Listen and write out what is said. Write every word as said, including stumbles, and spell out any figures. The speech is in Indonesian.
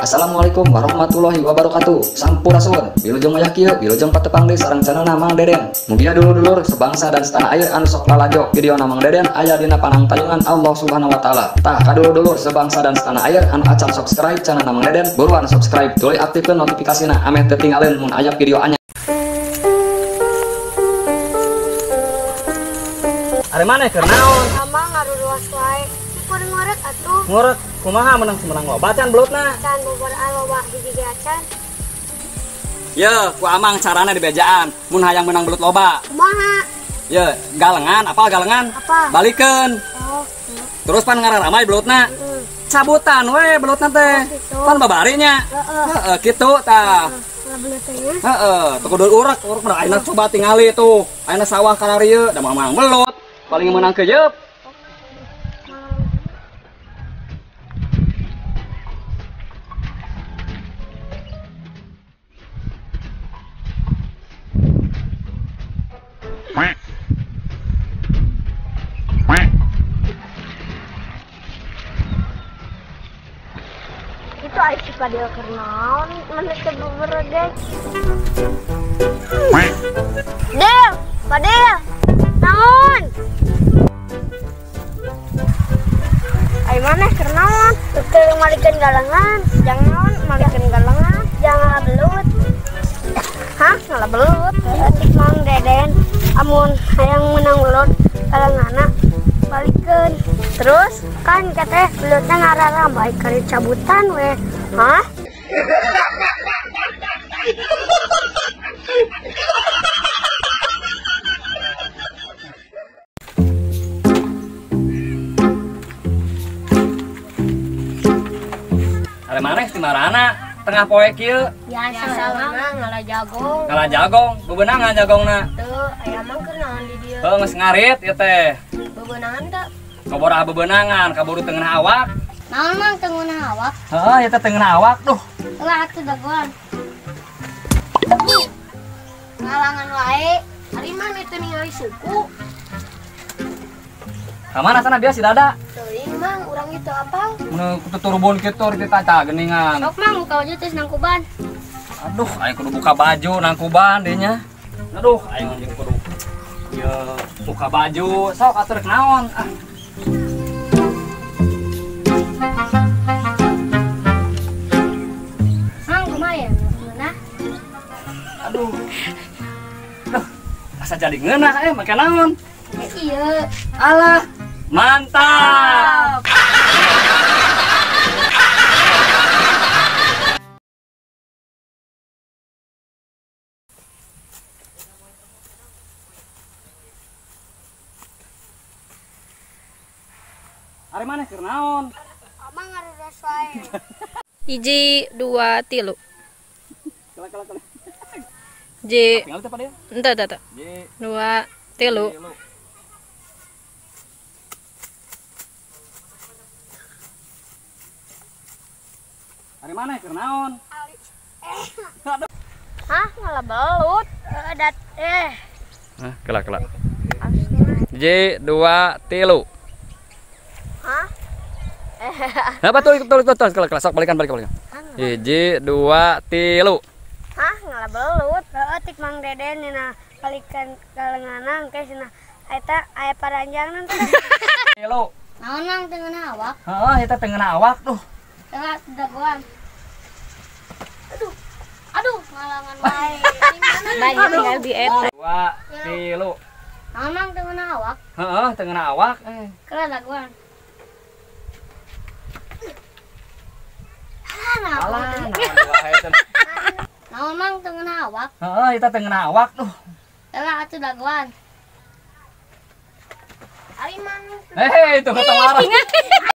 Assalamualaikum warahmatullahi wabarakatuh. Sampurasun. Wilujeng maya kieu, wilujeng patepang deui sareng cenana Mang Deden. Mugia dulur-dulur sebangsa dan setanah air anu sok lalajo videona Mang Deden aya dina panangtayungan Allah Subhanahu wa taala. Tah kadulur-dulur sebangsa dan setanah air anu acan subscribe channel Mang Deden, buruan subscribe, tuluy aktifkeun notifikasina ame teu tinggalin mun aya video anyar. Are maneh keur naon? Amang ngaruruas wae. Kudu ngorek atuh. Ngorek kumaha menang semenang loba can belutna? Can boboran loba hiji acan. Ya, ku amang carana di bejaan. Mun hayang menang belut loba. Kumaha? Ya, galengan, apa galengan? Apa? Balikeun. Oh. Terus pan ngararamai belutna. Heeh. Cabutan we belutna teh. Pan babarinya. Heeh. Heeh, kitu tah. Lah belutnya. Heeh, teu kudu urek, urek mah ayeuna coba tingali tuh. Ayeuna sawah kararieu da mamang belut. Paling menang ke jeup. Itu aya padel keur naon? Mana teu beberege. Del, padel. Naon? Ai maneh keur naon? Teu malikeun galengan. Jangan malikeun galengan. Jangan belut. Hah? Ngalah belut. Atik Mang Deden. Amun hayang menang belut galengana balikeun. Terus kan katanya belutnya ngararamai kari cabutan we. Hah? Are maneh ti marana tengah poe kieu? Biasa mah ngalah jagong. Ngalah jagong, bebenangan jagongna. Teu aya mah keur naon di dieu. Heuh geus ngarit ieu teh. Bebenangan teu? Kabora bebenangan, kaburu teu ngeunah awak. Naon mang teu ngeunah awak? Heeh, ieu teh teu ngeunah awak duh. Ulah atuh dagoan. Ngalangan wae. Ari mah teu ningali suku. Ka mana sana biasa si dada? Teuing mang urang itu apal. Mun kudu turbun kitu di kaca geningan. Sok mang buka wajah terus nangkuban. Aduh, aing kudu buka baju nangkuban deui nya. Aduh, aing anjing kudu ya buka baju. Sok atur naon? Ah. Mang kumaha ya? Ngeunah? Aduh. Duh, asa jadi ngeunah eh make naon? Ya iya. Alah, mantap. Are maneh keur naon? Amang ngaruruas wae. Hiji dua tilu Kala kala kala. J Tinggal teh pada ya. ente ente ente. J Dua tilu tilu. Are maneh keur naon? Hah? Ngalah belut. Eh, dat eh. Nah, kala kala. J dua tilu. Hah? Nah, betul betul betul kala kala sok balikan balikan balikan. J dua tilu. Hah? Ngalah belut. Heeh, tik Mang Deden dina balikan galenganan ke cenah. Eta aya paranjangna teh. Tilu. Naon mang teu ngeunah awak? Heeh, eta teu ngeunah awak tuh. Tengah dagoan. Aduh. Aduh, ngalangan wae. Di mana? banyak tinggal di eta. Dua tilu. Naon mang teu ngeunah awak? Heeh, teu ngeunah awak. Eh. Kela dagoan. Ah, nah, Alah, naon wae teh. naon mang teu ngeunah awak? Heeh, eta teu ngeunah awak tuh. Kela atuh dagoan. Ari mang Hei, itu ketemu arah.